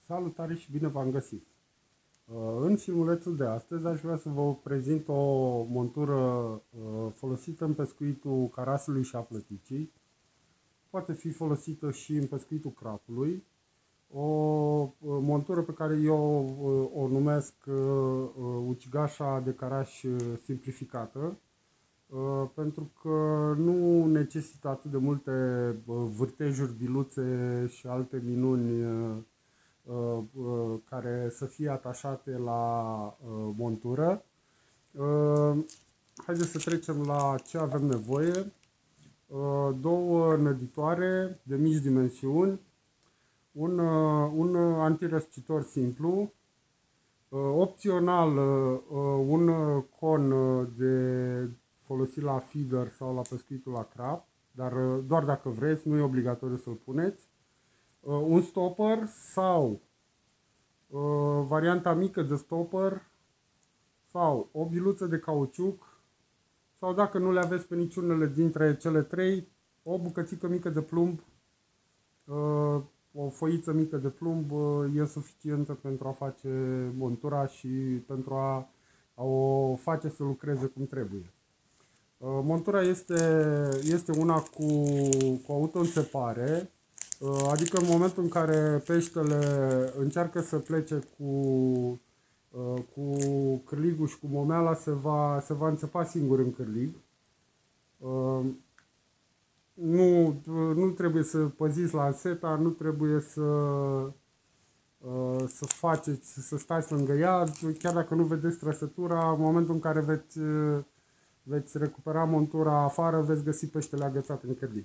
Salutare și bine v-am găsit! În filmulețul de astăzi aș vrea să vă prezint o montură folosită în pescuitul carasului și a plăticii. Poate fi folosită și în pescuitul crapului. O montură pe care eu o numesc ucigașa de caraș simplificată, pentru că nu necesită atât de multe vârtejuri, biluțe și alte minuni care să fie atașate la montură. Haideți să trecem la ce avem nevoie. Două năditoare de mici dimensiuni, un antirăscitor simplu, opțional un con de folosit la feeder sau la pescuitul la crab, dar doar dacă vreți, nu e obligatoriu să-l puneți. Un stopper sau varianta mică de stopper sau o biluță de cauciuc sau, dacă nu le aveți pe niciunele dintre cele trei, o bucățică mică de plumb, o foiță mică de plumb e suficientă pentru a face montura și pentru a o face să lucreze cum trebuie. Montura este una cu autoînțepare, adică în momentul în care peștele încearcă să plece cu cârligul și cu momeala, se va înțepa singur în cârlig. Nu trebuie să păziți lanseta, nu trebuie să stați lângă ea, chiar dacă nu vedeți trăsătura. În momentul în care veți recupera montura afară, veți găsi peștele agățat în cârlig.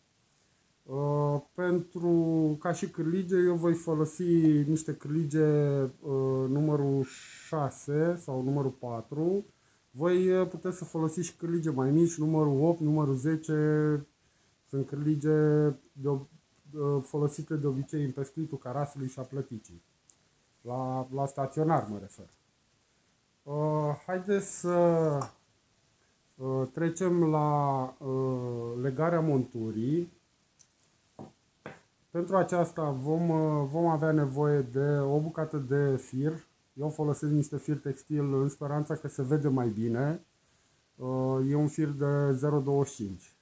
Ca și cârlige, eu voi folosi niște cârlige numărul 6 sau numărul 4. Voi puteți să folosiți și cârlige mai mici, numărul 8, numărul 10. Sunt cârlige folosite de obicei în pescuitul carasului și a plăticii. La staționar mă refer. Haideți să trecem la legarea monturii. Pentru aceasta vom avea nevoie de o bucată de fir. Eu folosesc niște fir textil în speranța că se vede mai bine. E un fir de 0,25.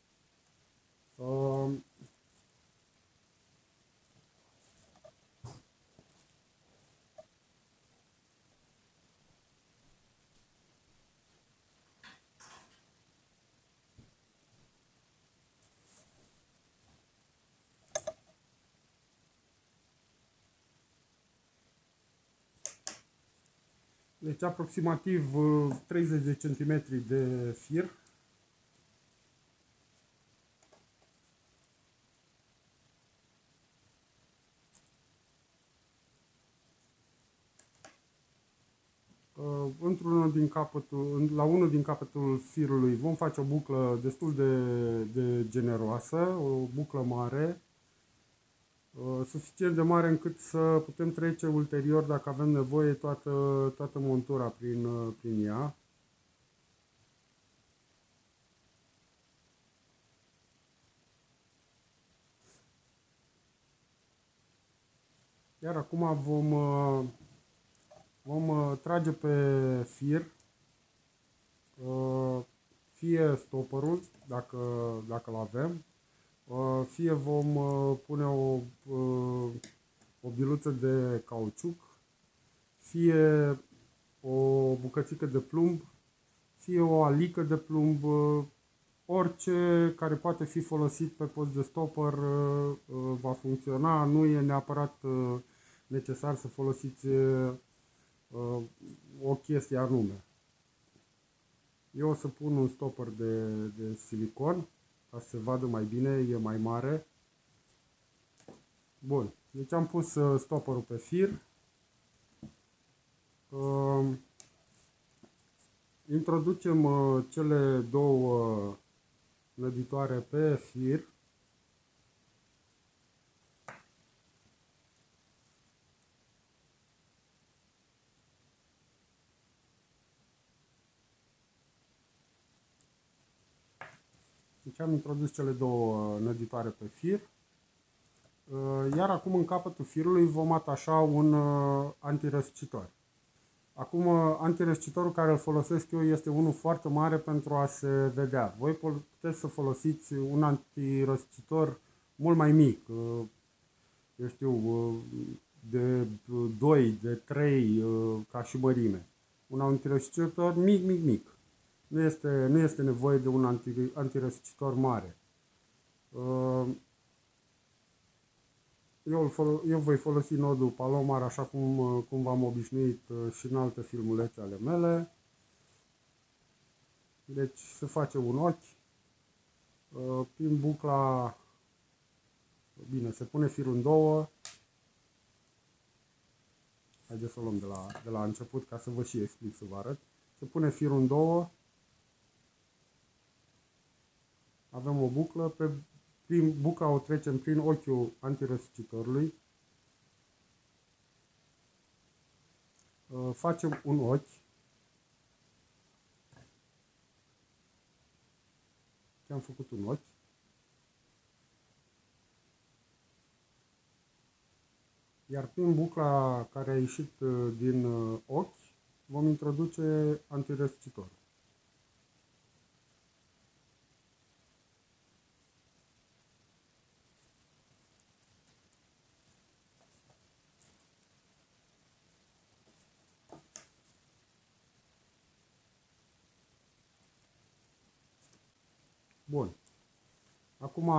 Deci aproximativ 30 de centimetri de fir. La unul din capătul firului vom face o buclă destul de generoasă, o buclă mare, suficient de mare încât să putem trece ulterior, dacă avem nevoie, toată montura prin ea. Iar acum vom trage pe fir, fie stopperul, dacă îl avem, fie vom pune o biluță de cauciuc, fie o bucățică de plumb, fie o alică de plumb, orice care poate fi folosit pe post de stopper va funcționa. Nu e neapărat necesar să folosiți o chestie anume. Eu o să pun un stopper de silicon ca să se vadă mai bine, e mai mare. Bun, deci am pus stopperul pe fir. Introducem cele două năditoare pe fir. Deci am introdus cele două năditoare pe fir. Iar acum în capătul firului vom atașa un antirăscitor. Acum, antirăscitorul care îl folosesc eu este unul foarte mare pentru a se vedea. Voi puteți să folosiți un antirăscitor mult mai mic, eu știu, de 2, de 3 ca și mărime. Un antirăscitor mic, mic, mic. Nu este nevoie de un antirăscitor mare. Eu voi folosi nodul Palomar așa cum v-am obișnuit și în alte filmulețe ale mele. Deci se face un ochi. Prin bucla, bine, se pune firul în două. Haideți să o luăm de la început ca să vă și explic, să vă arăt. Se pune firul în două. Avem o buclă. Prin bucla o trecem prin ochiul antirăscitorului. Facem un ochi. Am făcut un ochi. Iar prin bucla care a ieșit din ochi vom introduce antirăscitorul. Bun. Acum,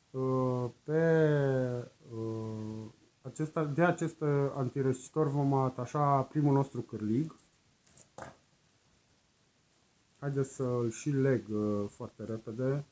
de acest antirăscitor vom atașa primul nostru cârlig. Haideți să îl și leg foarte repede.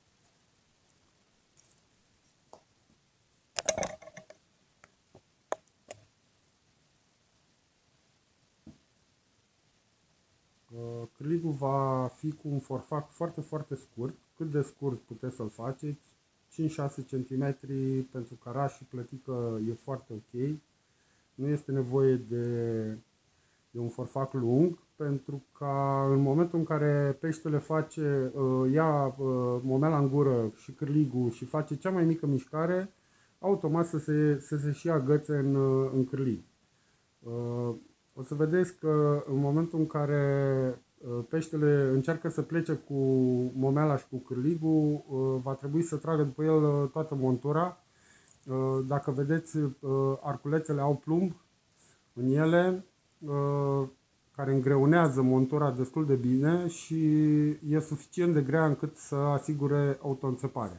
Cârligul va fi cu un forfac foarte, foarte scurt. Cât de scurt puteți să-l faceți? 5-6 cm pentru caraș și plătică e foarte ok. Nu este nevoie de un forfac lung, pentru că în momentul în care peștele ia momela în gură și cârligul și face cea mai mică mișcare, automat să se și agățe în cârlig. O să vedeți că în momentul în care peștele încearcă să plece cu momela și cu cârligul, va trebui să tragă după el toată montura. Dacă vedeți, arculețele au plumb în ele, care îngreunează montura destul de bine și e suficient de grea încât să asigure autoînțeparea.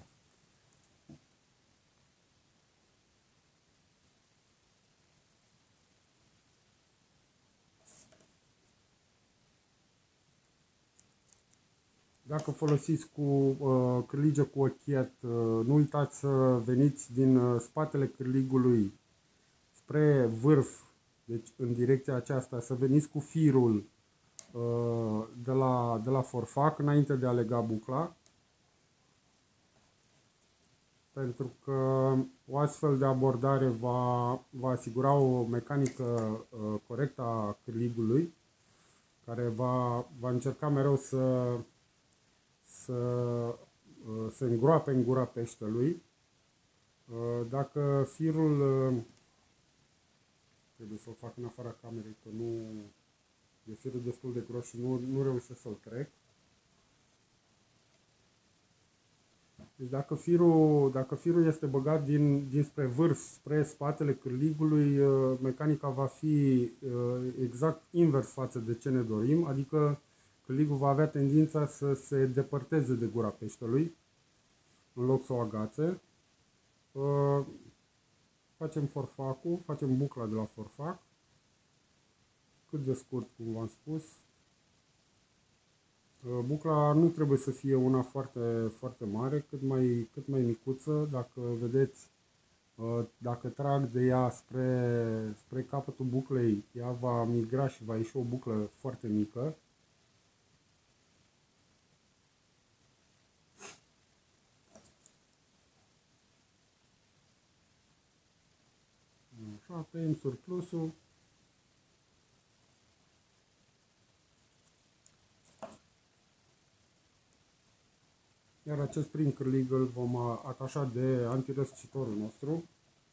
Dacă folosiți cu cârlige cu ochet, nu uitați să veniți din spatele cârligului spre vârf, deci în direcția aceasta, să veniți cu firul de la forfac înainte de a lega bucla. Pentru că o astfel de abordare va asigura o mecanică corectă a cârligului, care va încerca mereu să se îngroape în gura peștelui. Dacă firul, trebuie să-l fac în afara camerei, că nu e firul destul de gros și nu reușesc să-l trec. Deci dacă firul este băgat dinspre vârf, spre spatele cârligului, mecanica va fi exact invers față de ce ne dorim, adică cârligul va avea tendința să se depărteze de gura peștelui, în loc să o agațe. Facem forfacul, facem bucla de la forfac, cât de scurt, cum v-am spus. Bucla nu trebuie să fie una foarte, foarte mare, cât mai micuță. Dacă vedeți, dacă trag de ea spre capătul buclei, ea va migra și va ieși o buclă foarte mică. Așa, tăiem surplusul. Iar acest prim cârlig îl vom atașa de antirăscitorul nostru.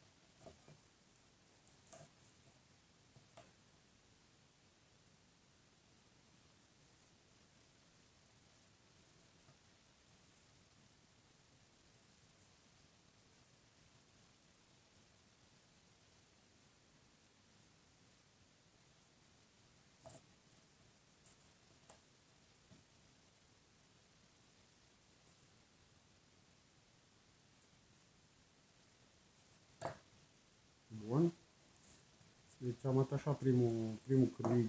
Și am atașat primul cârlig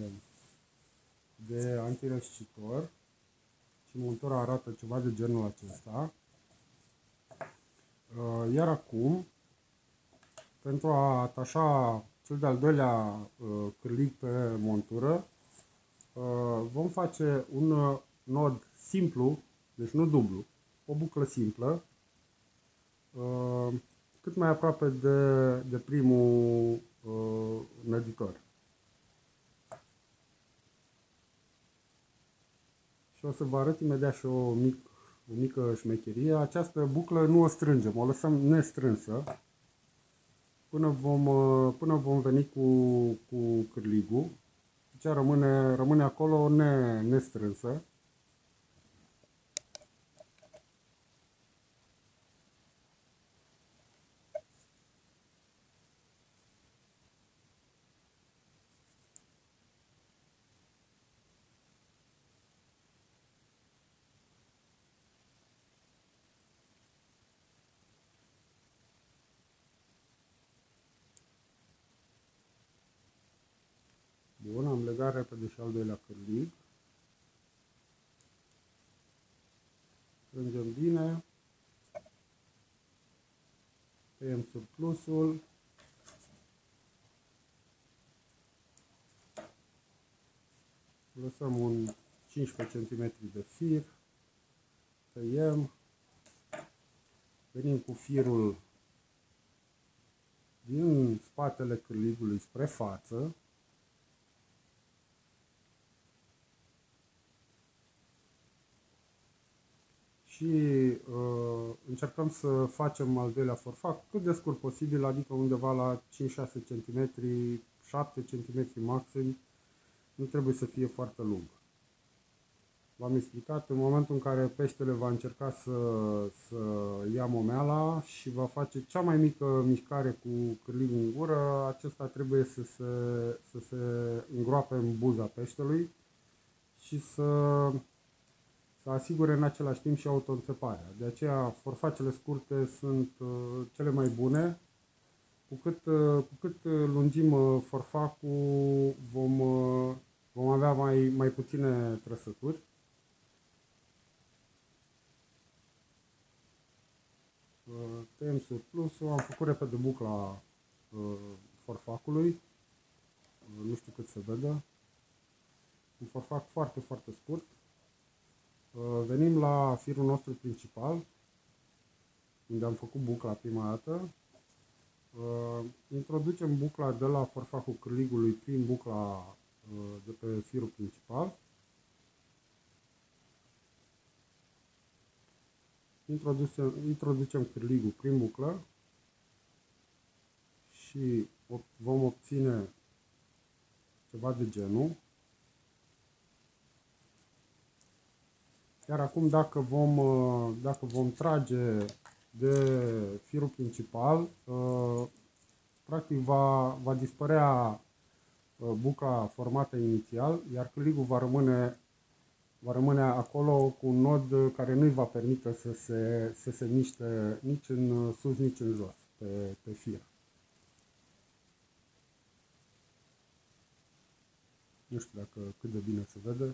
de antirăscitor și montura arată ceva de genul acesta. Iar acum, pentru a atașa cel de-al doilea cârlig pe montură, vom face un nod simplu, deci nu dublu, o buclă simplă, cât mai aproape de primul năditor. Și o să vă arăt imediat și o mică șmecherie. Această buclă nu o strângem, o lăsăm nestrânsă până vom veni cu cârligul. Deci rămâne acolo nestrânsă. Bun, am legat repede și al doilea cârlig. Strângem bine. Tăiem surplusul. Lăsăm un 15 cm de fir. Tăiem. Venim cu firul din spatele cârligului spre față. Și încercăm să facem al doilea forfac cât de scurt posibil, adică undeva la 5-6 cm, 7 cm maxim, nu trebuie să fie foarte lung. V-am explicat, în momentul în care peștele va încerca să ia momeala și va face cea mai mică mișcare cu cârligul în gură, acesta trebuie să se îngroape în buza peștelui și să asigure în același timp și autoînțeparea. De aceea forfacele scurte sunt cele mai bune. Cu cât lungim forfacul, vom avea mai puține trăsături. Tăiem surplusul, am făcut repede bucla forfacului, nu știu cât se vede. Un forfac foarte, foarte scurt. Venim la firul nostru principal, unde am făcut bucla prima dată. Introducem bucla de la forfacul cârligului prin bucla de pe firul principal. Introducem cârligul prin buclă și vom obține ceva de genul. Iar acum dacă vom trage de firul principal, practic va dispărea bucla formată inițial, iar cârligul va rămâne acolo cu un nod care nu îi va permite să se miște nici în sus, nici în jos pe fir. Nu știu cât de bine se vede.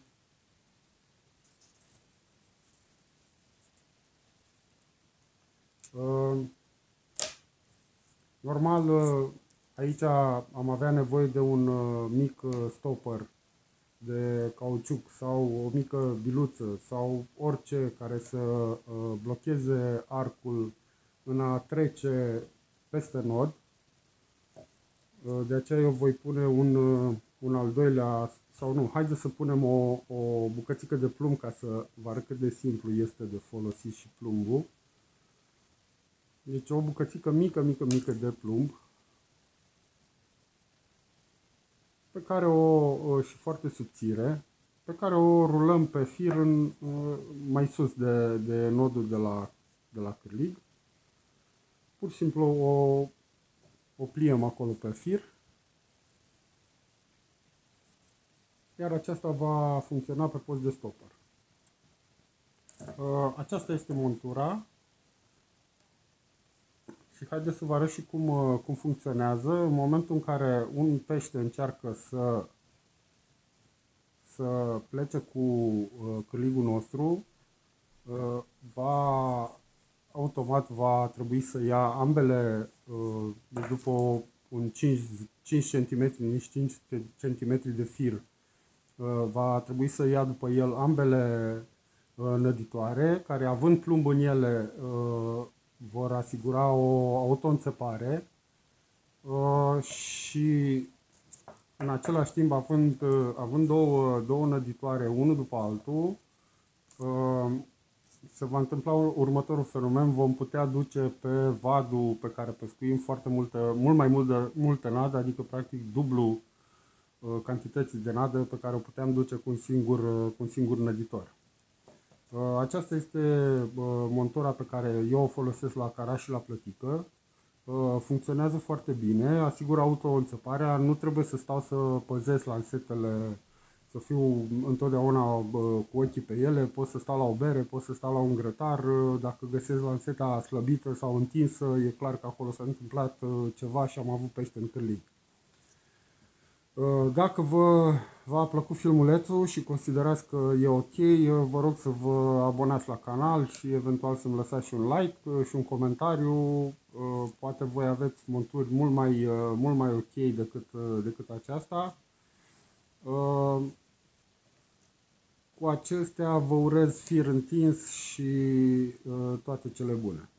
Normal, aici am avea nevoie de un mic stopper de cauciuc sau o mică biluță sau orice care să blocheze arcul în a trece peste nod. De aceea eu voi pune un al doilea, sau nu, haideți să punem o bucățică de plumb ca să vă arăt cât de simplu este de folosit și plumbul. Deci o bucățică mică de plumb pe care și foarte subțire, pe care o rulăm pe fir mai sus de nodul de la cârlig. Pur și simplu o pliem acolo pe fir. Iar aceasta va funcționa pe post de stopper. Aceasta este montura. Și haideți să vă arăt și cum funcționează în momentul în care un pește încearcă să plece cu cârligul nostru, va automat va trebui să ia ambele, după un 5 cm, nici 5 cm de fir, va trebui să ia după el ambele năditoare, care având plumb în ele vor asigura o autoînțepare și în același timp având două năditoare, unul după altul, se va întâmpla următorul fenomen: vom putea duce pe vadul pe care pescuim mult mai multă nadă, adică practic dublu cantității de nadă pe care o puteam duce cu un singur năditor. Aceasta este montura pe care eu o folosesc la caraș și la plătică. Funcționează foarte bine, asigură auto-înțeparea, nu trebuie să stau să păzesc lansetele, să fiu întotdeauna cu ochii pe ele, pot să stau la o bere, pot să stau la un grătar, dacă găsesc lanseta slăbită sau întinsă, e clar că acolo s-a întâmplat ceva și am avut pește în cârlig. Dacă v-a plăcut filmulețul și considerați că e ok, vă rog să vă abonați la canal și eventual să-mi lăsați și un like și un comentariu. Poate voi aveți monturi mult mai ok decât aceasta. Cu acestea vă urez fir întins și toate cele bune.